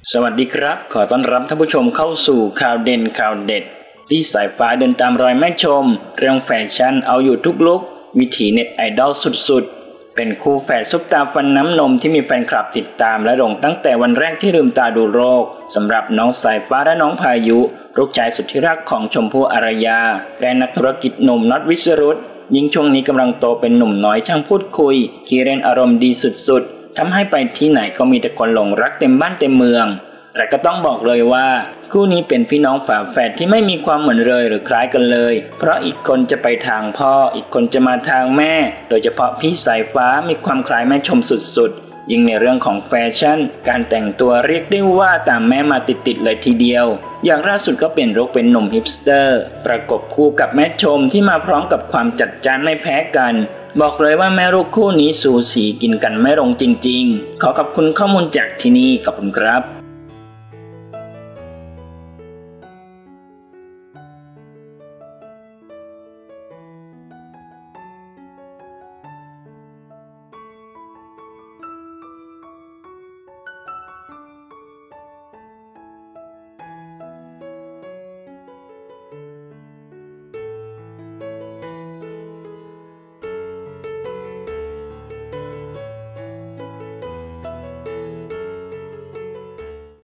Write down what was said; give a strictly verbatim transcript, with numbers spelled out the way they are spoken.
สวัสดีครับขอต้อนรับท่านผู้ชมเข้าสู่ข่าวเด่นข่าวเด็ดที่สายฟ้าเดินตามรอยแม่ชมเรื่องแฟชั่นเอาอยู่ทุกลุควิถีเน็ตไอดอลสุดๆเป็นคู่แฝดซุปตาฟันน้ำนมที่มีแฟนคลับติดตามและหลงตั้งแต่วันแรกที่ลืมตาดูโลกสำหรับน้องสายฟ้าและน้องพายุลูกชายสุดที่รักของชมพู่อารยาและนักธุรกิจหนุ่มน็อตวิสรุตยิ่งช่วงนี้กำลังโตเป็นหนุ่มน้อยช่างพูดคุยขี้เล่นอารมณ์ดีสุดๆทำให้ไปที่ไหนก็มีแต่คนหลงรักเต็มบ้านเต็มเมืองแต่ก็ต้องบอกเลยว่าคู่นี้เป็นพี่น้องฝาแฝดที่ไม่มีความเหมือนเลยหรือคล้ายกันเลยเพราะอีกคนจะไปทางพ่ออีกคนจะมาทางแม่โดยเฉพาะพี่สายฟ้ามีความคล้ายแม่ชมสุดๆยิ่งในเรื่องของแฟชั่นการแต่งตัวเรียกได้ว่าตามแม่มาติดๆเลยทีเดียวอย่างล่าสุดก็เป็นลุคเป็นหนุ่มฮิปสเตอร์ประกบคู่กับแม่ชมที่มาพร้อมกับความจัดจ้านไม่แพ้กันบอกเลยว่าแม่ลูกคู่นี้สูสีกินกันไม่ลงจริงๆขอขอบคุณข้อมูลจากที่นี่ขอบคุณครับ